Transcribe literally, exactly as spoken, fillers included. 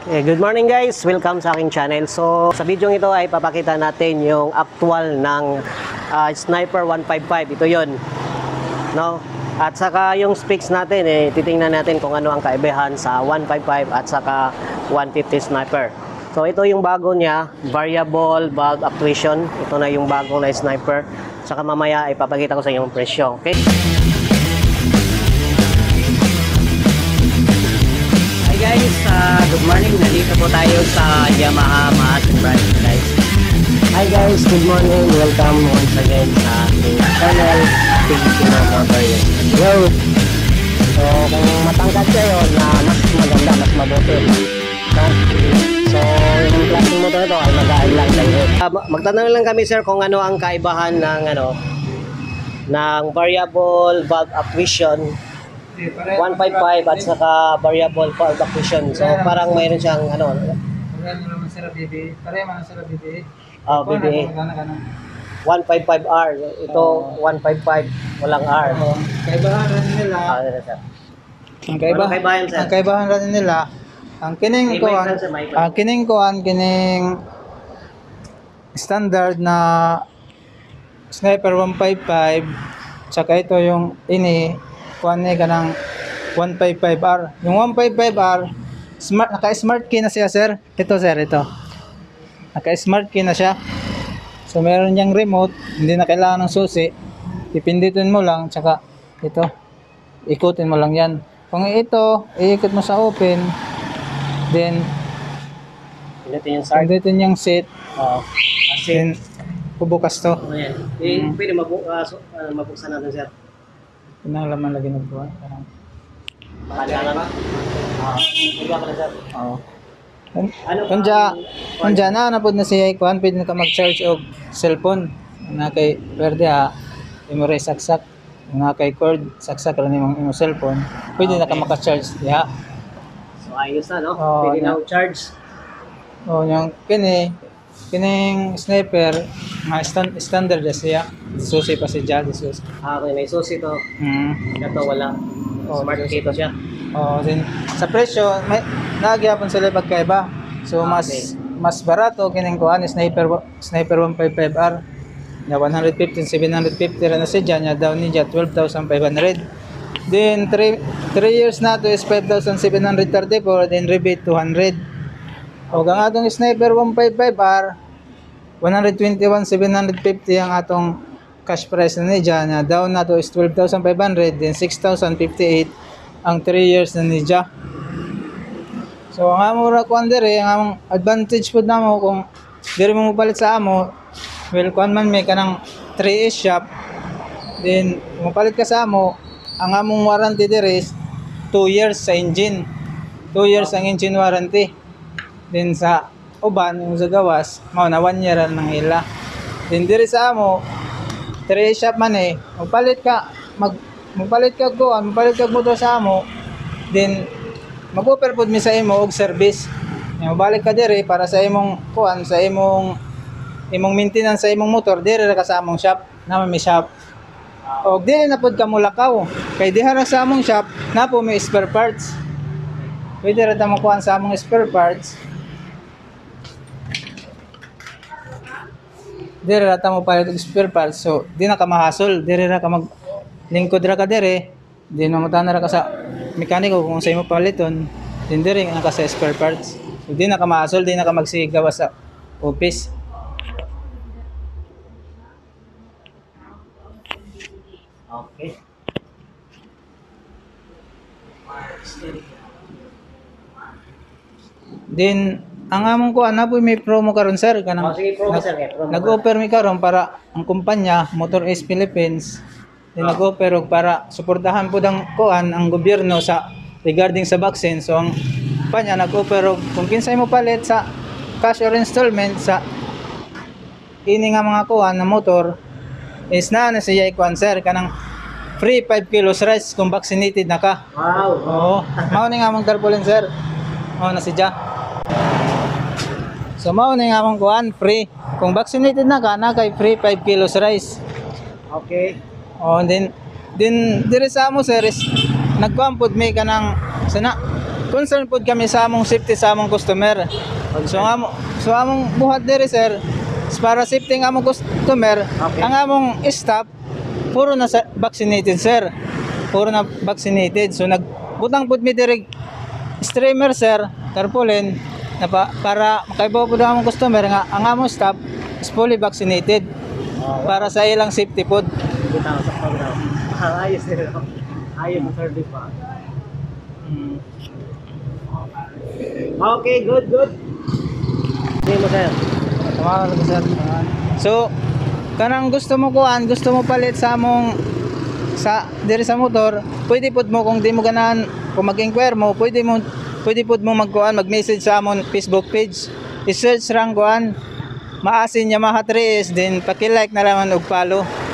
Eh, good morning guys, welcome sa aking channel. So sa video ito ay papakita natin yung actual ng uh, Sniper one fifty-five. Ito yon, no? At saka yung specs natin, eh, titingnan natin kung ano ang kaibahan sa one fifty-five at saka one fifty Sniper. So ito yung bago niya, variable valve actuation. Ito na yung bago na Sniper. Saka mamaya ay papakita ko sa inyo yung presyo. Okay? Guys, uh, good morning. Nandito po tayo sa Yamaha Maasin Branch, guys. Hi guys, good morning. Welcome once again sa ating channel, Filipino Motor. Yo! So, kung matangkad kayo na mas maganda, mas mabuti. No? So, yung klaseng motor ito ay mag-aay lang kayo. Uh, magtatanong lang kami, sir, kung ano ang kaibahan ng ano ng variable valve actuation one fifty-five at saka variable valve actuation. So parang mayroon siyang ano. Pagano naman sila B B A. Pare man sila B B A. Ah, B B A. one fifty-five R. Ito one fifty-five walang R. Kaibahan rin nila. Ah, sir. Ang kaibahan, kaibahan, sir? ang kaibahan rin nila. Ang kining May ko mic ang lang, sir, mic lang. ang kining ko ang kining standard na Sniper one fifty-five. Tsaka ito yung ini kuan ni kanang one fifty-five R. Yung one fifty-five R, smart, naka-smart key na siya, sir. Ito, sir, ito. Naka-smart key na siya. So, meron niyang remote. Hindi na kailangan ng susi. Ipindutin mo lang, tsaka ito. Ikutin mo lang yan. Kung ito, iikot mo sa open, then, Pindutin yung start. pindutin yung set. Oo. Then, bubukas to. Oh, yan. Eh, Mm. pwede mabu uh, so, uh, mabuksan natin, sir. Pinangalaman lagi ng buwan. Parang, Kailangan ba? Ah, iba pala, sir. oo. Ano Kung pa dya, ang- kung dya na, napod na siya ikuan, pwede na ka mag-charge og cellphone. Na kay Verde ha, imo rin saksak. Na kay cord, saksak lang imong imong cellphone. Pwede na ka Okay. maka-charge diha. So ayos na, no? Oo, Pwede na. na charge. O yung kini, kining sniper, nga stand, standard na siya. Susi pa si Jad, susi. Ah, okay, may susi to. Mm. Ito wala. Oh, Smart susi. key to siya. O din sa presyo, may nagyapon sila pagkaiba. So mas Okay. mas barato kining kuan sniper sniper one fifty-five R. Na one fifty, seven fifty ra na siya nya daw niya twelve thousand five hundred. Then three years na to is five thousand seven hundred thirty-four, then rebate two hundred. O ang atong sniper one fifty-five R one twenty-one thousand seven hundred fifty ang atong cash price na niya nya down na to is twelve thousand five hundred, then six thousand fifty-eight ang three years na niya. So ang amo ra kuan dire, ang among advantage pud namo kung dire mo mopalit sa amo, well kuan man may kanang three S shop, then mopalit ka sa amo, ang among warranty dire is two years sa engine. two years ang engine warranty. Then sa uban yung sa gawas, mao na one year ang ila. Then dire sa amo, three S shop man eh, mopalit ka mag mopalit ka kuan, mopalit ka motor sa amo, then mag-offer pud mi sa imo og service. Nga mabalik ka dire para sa imong kuan, sa imong imong maintenance sa imong motor dire ra ka sa among shop, naman mi shop. Og dire na pud ka mulakaw. Kay diha ra sa among shop na po may spare parts. Pwede ra ta mo kuan sa among spare parts. Dire ra ta mo palit og spare parts. So di na ka mahasol, dire ra ka mag lingkod ra ka dire. Di na mo tanan ra ka sa mekaniko kung sa imo paliton, din dire nga ka sa spare parts. So, di na ka maasol, di na ka magsigawa sa office. Okay. Then ang among ko ana po may promo karon sir kanang Oh, sige, promo, sir, eh, promo. nag-offer mi karon para ang kumpanya Motor S Philippines din Ah. nag-offer og para suportahan pud ang kuan ang gobyerno sa regarding sa vaccine. So ang kumpanya nag-offer og kung kinsay mo palit sa cash or installment sa ini nga mga kuan na motor is na na siya ikuan sir kanang free five kilos rice kung vaccinated na ka. Wow. Oo. Mao ni nga mong tarpaulin sir. Mao na siya. So mao ni nga mong kuan free. Kung vaccinated na ka na kay free five kilos rice. Okay. Oh, and then din dire sa amo sir is nagkuampod may kanang sana concern pud kami sa among safety sa among customer. So ang amo so among buhat diri sir, is para safety ng among customer, Okay. ang among staff puro na sa vaccinated sir. Puro na vaccinated. So nagbutang pud mi diri streamer sir, tarpaulin na pa, para makaibaw pud ang among customer nga ang among staff is fully vaccinated Oh, para sa ilang safety pod. bitaw sa pagdaw. Ah, ayos nila. Ayos ang service pa. Mm. Okay, good, good. Sige mo sir. Tama ka sir. So kanang gusto mo kuan, gusto mo palit sa among sa diri sa motor, pwede pud mo kung di mo ganahan, kung mag-inquire mo, pwede mo pwede pud mo magkuan, mag-message sa amon Facebook page. I-search rang kuan Maasin Yamaha three S, din paki-like na lang og follow.